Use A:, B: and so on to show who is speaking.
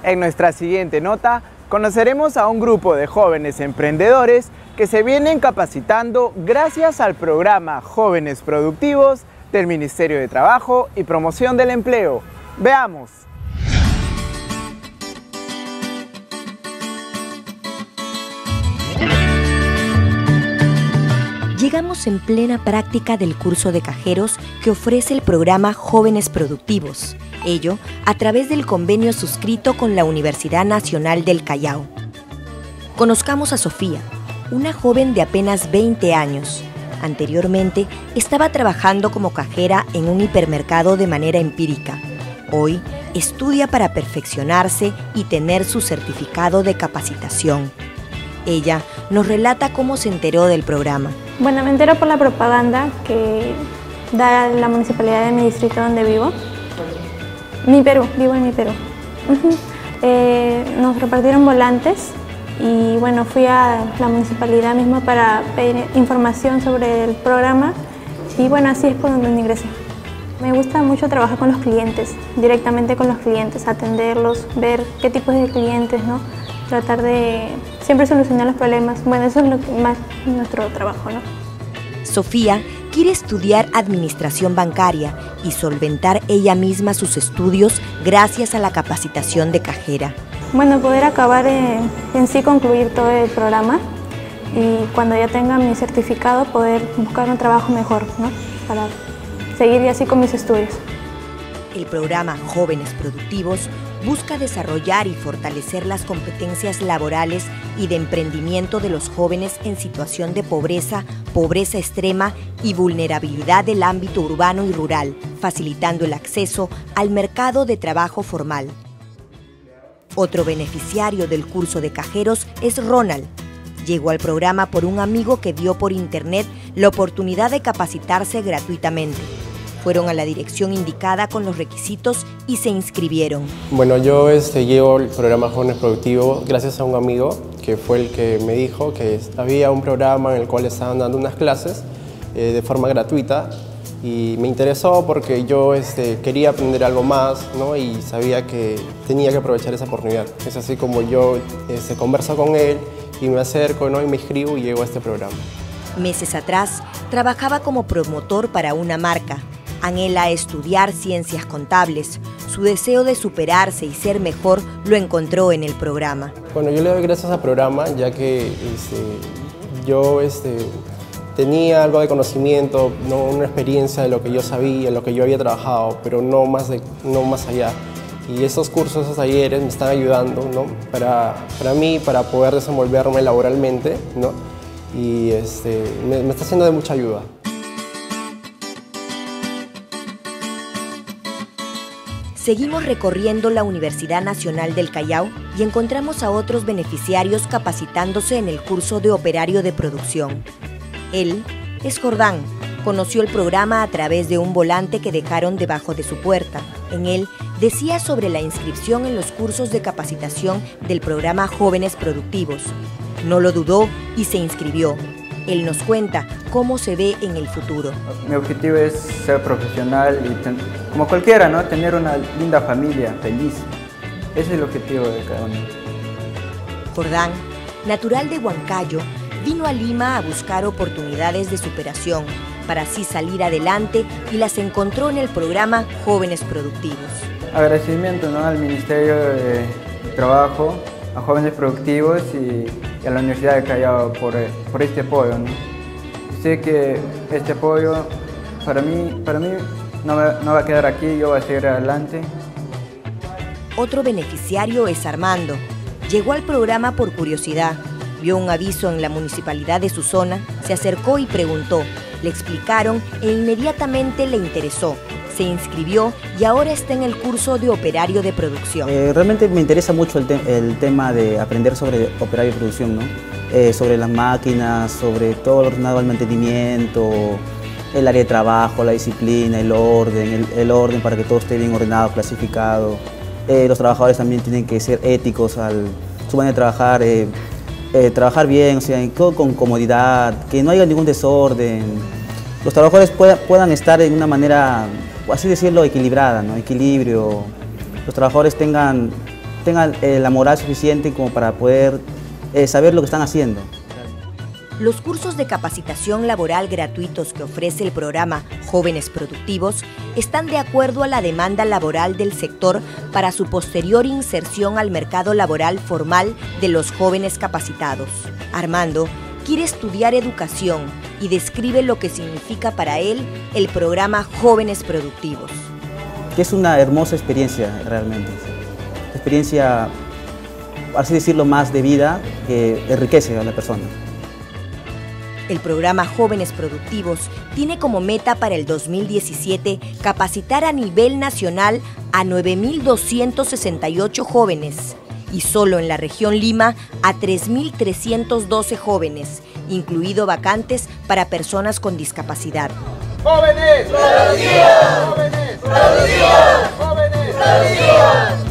A: En nuestra siguiente nota conoceremos a un grupo de jóvenes emprendedores que se vienen capacitando gracias al programa Jóvenes Productivos del Ministerio de Trabajo y Promoción del Empleo. Veamos.
B: Llegamos en plena práctica del curso de cajeros que ofrece el programa Jóvenes Productivos, ello a través del convenio suscrito con la Universidad Nacional del Callao. Conozcamos a Sofía, una joven de apenas 20 años. Anteriormente estaba trabajando como cajera en un hipermercado de manera empírica. Hoy estudia para perfeccionarse y tener su certificado de capacitación. Ella nos relata cómo se enteró del programa.
C: Bueno, me entero por la propaganda que da la municipalidad de mi distrito donde vivo. Vivo en mi Perú. Nos repartieron volantes y bueno, fui a la municipalidad misma para pedir información sobre el programa y bueno, así es por donde ingresé. Me gusta mucho trabajar con los clientes, directamente con los clientes, atenderlos, ver qué tipos de clientes, ¿no? Tratar de siempre solucionar los problemas. Bueno, eso es lo que más nuestro trabajo, ¿no?
B: Sofía quiere estudiar administración bancaria y solventar ella misma sus estudios gracias a la capacitación de cajera.
C: Bueno, poder acabar en sí concluir todo el programa y cuando ya tenga mi certificado poder buscar un trabajo mejor, ¿no? Para seguir así con mis estudios.
B: El programa Jóvenes Productivos busca desarrollar y fortalecer las competencias laborales y de emprendimiento de los jóvenes en situación de pobreza, pobreza extrema y vulnerabilidad del ámbito urbano y rural, facilitando el acceso al mercado de trabajo formal. Otro beneficiario del curso de cajeros es Ronald. Llegó al programa por un amigo que vio por internet la oportunidad de capacitarse gratuitamente. Fueron a la dirección indicada con los requisitos y se inscribieron.
D: Bueno, yo llevo el programa Jóvenes Productivos gracias a un amigo que fue el que me dijo que había un programa en el cual estaban dando unas clases de forma gratuita y me interesó porque yo quería aprender algo más, ¿no? Y sabía que tenía que aprovechar esa oportunidad. Es así como yo converso con él y me acerco, ¿no? Y me inscribo y llego a este programa.
B: Meses atrás, trabajaba como promotor para una marca. Anhela estudiar ciencias contables. Su deseo de superarse y ser mejor lo encontró en el programa.
D: Bueno, yo le doy gracias al programa ya que yo tenía algo de conocimiento, ¿no? Una experiencia de lo que yo sabía, lo que yo había trabajado, pero no más allá. Y estos cursos, esos talleres me están ayudando, ¿no? para mí, para poder desenvolverme laboralmente, ¿no? Y me está siendo de mucha ayuda.
B: Seguimos recorriendo la Universidad Nacional del Callao y encontramos a otros beneficiarios capacitándose en el curso de operario de producción. Él es Jordán. Conoció el programa a través de un volante que dejaron debajo de su puerta. En él decía sobre la inscripción en los cursos de capacitación del programa Jóvenes Productivos. No lo dudó y se inscribió. Él nos cuenta cómo se ve en el futuro.
E: Mi objetivo es ser profesional y, como cualquiera, ¿no? Tener una linda familia feliz. Ese es el objetivo de cada uno.
B: Jordán, natural de Huancayo, vino a Lima a buscar oportunidades de superación para así salir adelante y las encontró en el programa Jóvenes Productivos.
E: Agradecimiento, ¿no? Al Ministerio de Trabajo, a Jóvenes Productivos y a la Universidad de Callao por este apoyo, ¿no? Sé que este apoyo para mí no va a quedar aquí, yo voy a seguir adelante.
B: Otro beneficiario es Armando. Llegó al programa por curiosidad. Vio un aviso en la municipalidad de su zona, se acercó y preguntó. Le explicaron e inmediatamente le interesó. Se inscribió y ahora está en el curso de operario de producción.
F: Realmente me interesa mucho el tema de aprender sobre operario de producción, ¿no? Sobre las máquinas, sobre todo lo relacionado al mantenimiento, el área de trabajo, la disciplina, el orden para que todo esté bien ordenado, clasificado. Los trabajadores también tienen que ser éticos al su manera de trabajar, trabajar bien, o sea, con comodidad, que no haya ningún desorden. Los trabajadores puedan estar en una manera, así decirlo, equilibrada, ¿no? Equilibrio. Los trabajadores tengan tengan la moral suficiente como para poder saber lo que están haciendo.
B: Los cursos de capacitación laboral gratuitos que ofrece el programa Jóvenes Productivos están de acuerdo a la demanda laboral del sector para su posterior inserción al mercado laboral formal de los jóvenes capacitados. Armando quiere estudiar educación y describe lo que significa para él el programa Jóvenes Productivos.
F: Que es una hermosa experiencia realmente, experiencia, así decirlo, más de vida que enriquece a la persona.
B: El programa Jóvenes Productivos tiene como meta para el 2017 capacitar a nivel nacional a 9.268 jóvenes y solo en la región Lima a 3.312 jóvenes, incluido vacantes para personas con discapacidad.
A: ¡Jóvenes! ¡Productivos! ¡Jóvenes! ¡Productivos! ¡Jóvenes! ¡Productivos!